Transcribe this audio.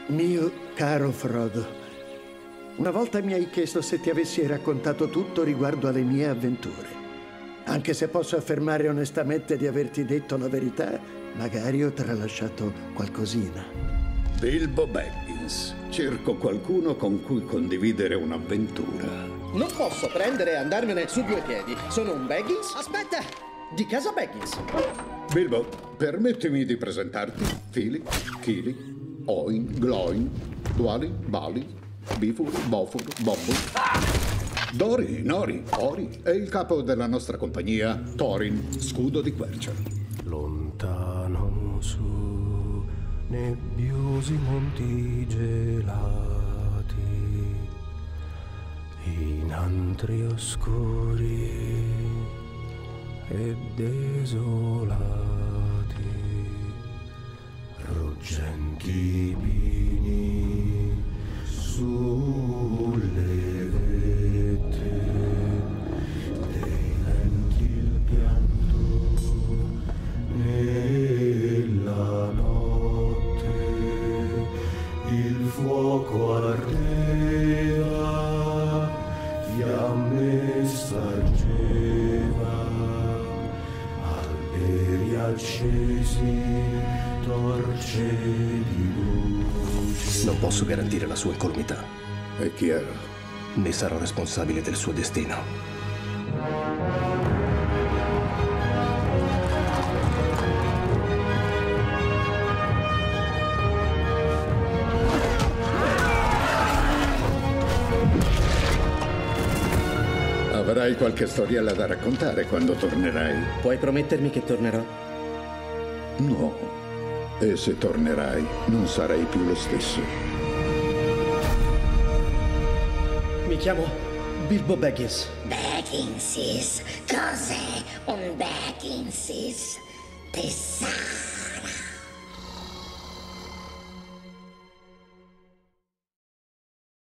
Mio caro Frodo, una volta mi hai chiesto se ti avessi raccontato tutto riguardo alle mie avventure. Anche se posso affermare onestamente di averti detto la verità, magari ho tralasciato qualcosina. Bilbo Baggins. Cerco qualcuno con cui condividere un'avventura. Non posso prendere e andarmene su due piedi. Sono un Baggins? Aspetta! Di casa Baggins. Bilbo, permettimi di presentarti Fili, Kili, Oin, Gloin, Dwali, Bali, Bifur, Bofur, Bobbur. Dori, Nori, Ori è il capo della nostra compagnia, Thorin, scudo di quercia. Lontano su nebbiosi monti gelati, in antri oscuri e desolati, ruggenti pini sulle vette, dei lenti il pianto nella notte, il fuoco ardeva, fiamme spargeva, alberi accesi, torce di luce. Non posso garantire la sua incolumità. È chiaro. Ne sarò responsabile del suo destino. Avrai qualche storiella da raccontare quando tornerai? Puoi promettermi che tornerò? No. E se tornerai, non sarai più lo stesso. Mi chiamo Bilbo Baggins. Bagginsis? Cos'è un Bagginsis? Ti sa?